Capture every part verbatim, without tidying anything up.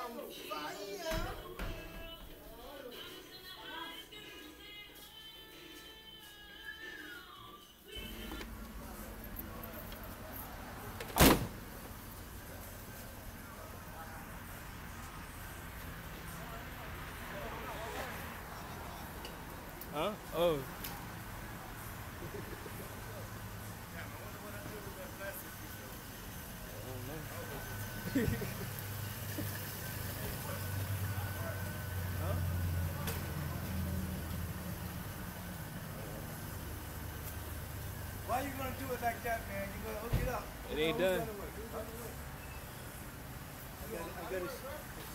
Huh? Oh. Why you gonna do it like that, man? You gonna hook it up. It ain't done. I got it. I got it.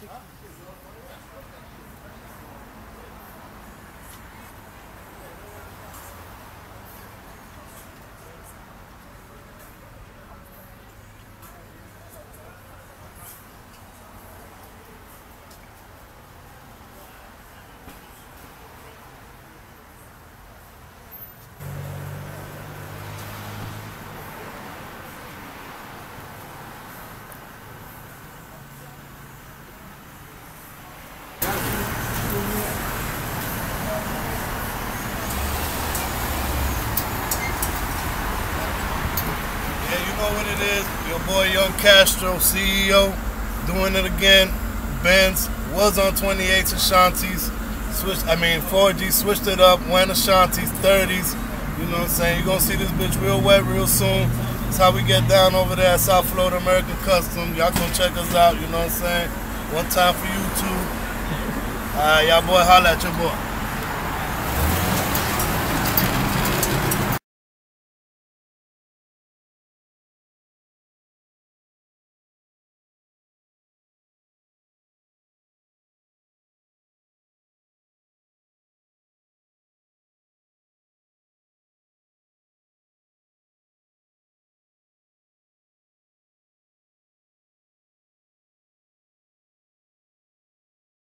Know what it is, your boy Young Castro, C E O, doing it again. Benz was on twenty-eights Ashantis, switched, I mean four G, switched it up, went Ashantis, thirties, you know what I'm saying? You're gonna see this bitch real wet real soon. That's how we get down over there at South Florida American Custom. Y'all come check us out, you know what I'm saying? One time for you too. Alright, y'all boy, holla at your boy.